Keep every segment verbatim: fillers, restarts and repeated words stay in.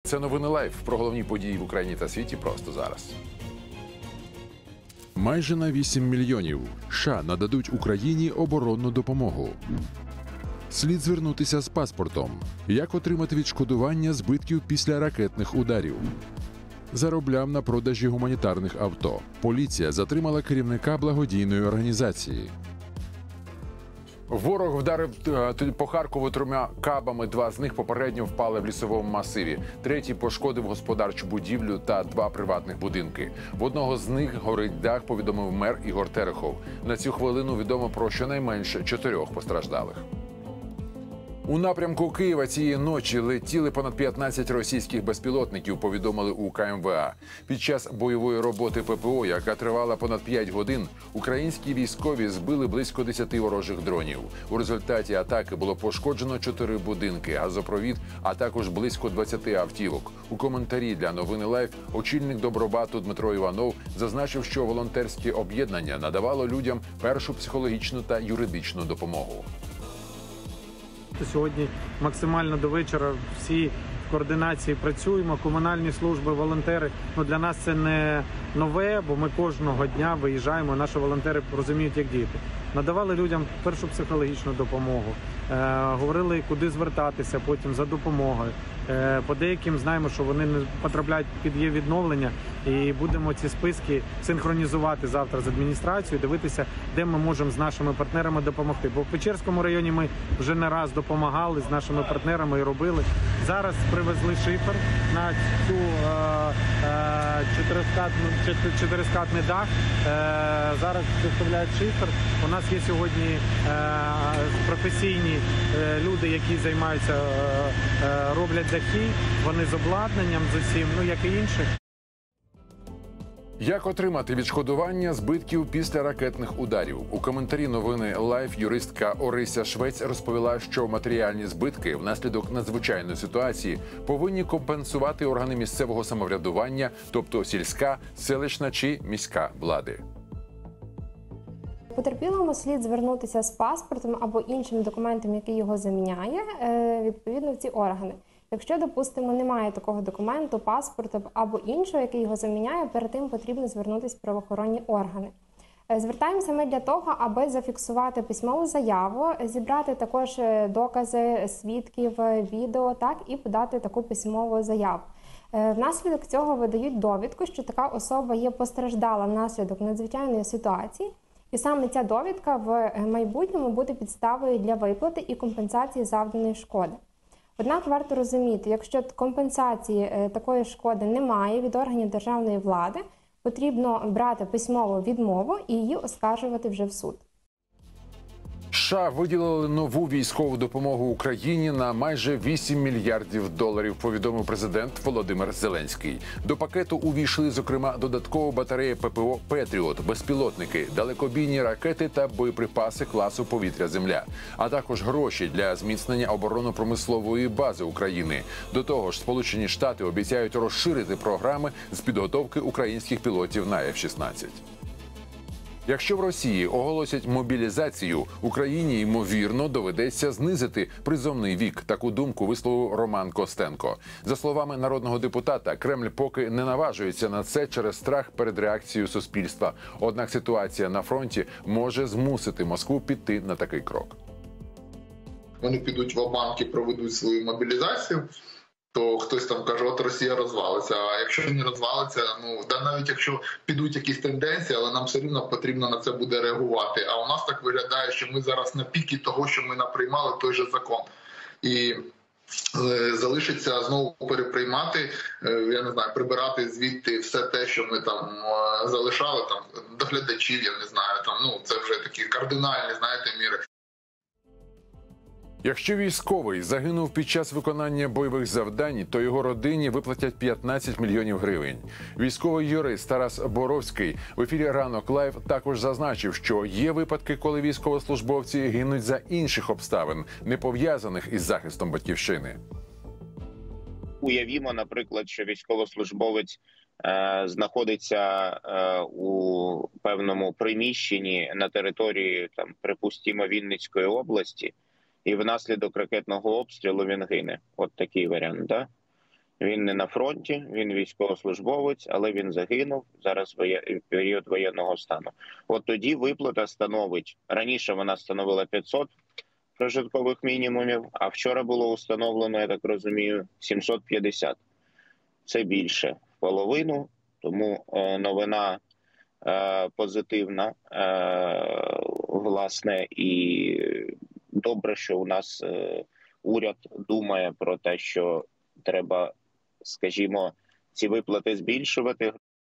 Це новини Лайф про головні події в Україні та світі просто зараз. Майже на вісім мільйонів США нададуть Україні оборонну допомогу. Слід звернутися з паспортом. Як отримати відшкодування збитків після ракетних ударів? Заробляв на продажі гуманітарних авто. Поліція затримала керівника благодійної організації. Ворог вдарив по Харкову трьома кабами, два з них попередньо впали в лісовому масиві. Третій пошкодив господарчу будівлю та два приватних будинки. В одного з них горить дах, повідомив мер Ігор Терехов. На цю хвилину відомо про щонайменше чотирьох постраждалих. У напрямку Києва цієї ночі летіли понад п'ятнадцять російських безпілотників, повідомили у ка ем ве а. Під час бойової роботи пе пе о, яка тривала понад п'ять годин, українські військові збили близько десяти ворожих дронів. У результаті атаки було пошкоджено чотири будинки, газопровід, а також близько двадцяти автівок. У коментарі для новини Лайф очільник Добробату Дмитро Іванов зазначив, що волонтерське об'єднання надавало людям першу психологічну та юридичну допомогу. Сьогодні максимально до вечора всі в координації працюємо, комунальні служби, волонтери. Ну, для нас це не нове, бо ми кожного дня виїжджаємо, наші волонтери розуміють, як діяти. Надавали людям першу психологічну допомогу, е, говорили, куди звертатися потім за допомогою. Е, по деяким знаємо, що вони не потрапляють під є відновлення, і будемо ці списки синхронізувати завтра з адміністрацією, дивитися, де ми можемо з нашими партнерами допомогти. Бо в Печерському районі ми вже не раз допомагали з нашими партнерами і робили. Зараз привезли шифер на цю е, е, чотирискатну, чотирискатний дах. Е, зараз доставляють шифер. У нас є сьогодні е, професійні е, люди, які займаються, е, е, роблять дахи, вони з обладнанням, з усім, ну як і інші. Як отримати відшкодування збитків після ракетних ударів? У коментарі новини Лайф юристка Орися Швець розповіла, що матеріальні збитки внаслідок надзвичайної ситуації повинні компенсувати органи місцевого самоврядування, тобто сільська, селищна чи міська влади. Потерпілому слід звернутися з паспортом або іншим документом, який його заміняє, відповідно в ці органи. Якщо, допустимо, немає такого документу, паспорту або іншого, який його заміняє, перед тим потрібно звернутися в правоохоронні органи. Звертаємося ми для того, аби зафіксувати письмову заяву, зібрати також докази свідків, відео, так, і подати таку письмову заяву. Внаслідок цього видають довідку, що така особа є постраждала внаслідок надзвичайної ситуації, і саме ця довідка в майбутньому буде підставою для виплати і компенсації завданої шкоди. Однак варто розуміти, якщо компенсації такої шкоди немає від органів державної влади, потрібно брати письмову відмову і її оскаржувати вже в суд. США виділили нову військову допомогу Україні на майже вісім мільярдів доларів, повідомив президент Володимир Зеленський. До пакету увійшли, зокрема, додаткова батарея пе пе о «Петріот», безпілотники, далекобійні ракети та боєприпаси класу «Повітря-Земля», а також гроші для зміцнення оборонно-промислової бази України. До того ж, Сполучені Штати обіцяють розширити програми з підготовки українських пілотів на еф шістнадцять. Якщо в Росії оголосять мобілізацію, Україні, ймовірно, доведеться знизити призовний вік. Таку думку висловив Роман Костенко. За словами народного депутата, Кремль поки не наважується на це через страх перед реакцією суспільства. Однак ситуація на фронті може змусити Москву піти на такий крок. Вони підуть в банк і проведуть свою мобілізацію, то хтось там каже, от Росія розвалиться. А якщо не розвалиться, ну, да навіть якщо підуть якісь тенденції, але нам все рівно потрібно на це буде реагувати. А у нас так виглядає, що ми зараз на пікі того, що ми наприймали той же закон. І залишиться знову переприймати, я не знаю, прибирати звідти все те, що ми там залишали, там доглядачів, я не знаю, там, ну, це вже такі кардинальні, знаєте, міри. Якщо військовий загинув під час виконання бойових завдань, то його родині виплатять п'ятнадцять мільйонів гривень. Військовий юрист Тарас Боровський в ефірі «Ранок Лайв» також зазначив, що є випадки, коли військовослужбовці гинуть за інших обставин, не пов'язаних із захистом батьківщини. Уявімо, наприклад, що військовослужбовець е, знаходиться е, у певному приміщенні на території, там, припустимо, Вінницької області, і внаслідок ракетного обстрілу він гине. От такий варіант, да? Він не на фронті, він військовослужбовець, але він загинув зараз в період воєнного стану. От тоді виплата становить, раніше вона становила п'ятсот прожиткових мінімумів, а вчора було установлено, я так розумію, сімсот п'ятдесят. Це більше в половину, тому новина позитивна, власне, і добре, що у нас уряд думає про те, що треба, скажімо, ці виплати збільшувати.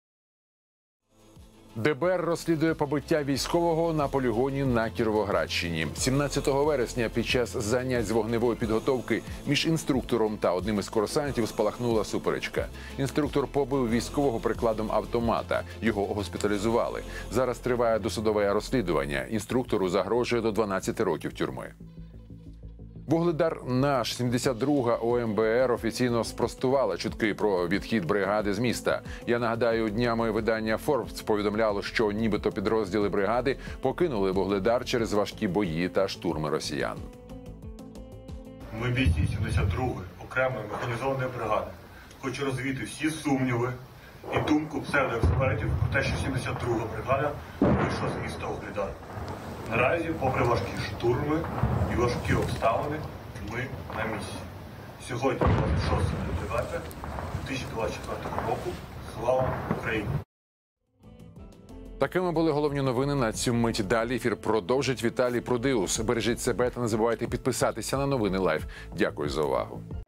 ДБР розслідує побиття військового на полігоні на Кіровоградщині. сімнадцятого вересня під час занять з вогневої підготовки між інструктором та одним із курсантів спалахнула суперечка. Інструктор побив військового прикладом автомата. Його госпіталізували. Зараз триває досудове розслідування. Інструктору загрожує до дванадцяти років тюрми. Вугледар «Наш» сімдесят друга О Ем Бе Ер офіційно спростувала чутки про відхід бригади з міста. Я нагадаю, днями видання Forbes повідомляло, що нібито підрозділи бригади покинули Вугледар через важкі бої та штурми росіян. Ми бійці сімдесят другої окремої механізованої бригади. Хочу розвіяти всі сумніви і думку псевдоекспертів про те, що сімдесят друга бригада вийшла з міста Вугледар. Наразі, попри важкі штурми і важкі обставини, ми на місці. Сьогодні, двадцять шостого дев'ятого дві тисячі двадцять четвертого року, слава Україні! Такими були головні новини на цю мить. Далі ефір продовжить Віталій Прудиус. Бережіть себе та не забувайте підписатися на новини Лайв. Дякую за увагу.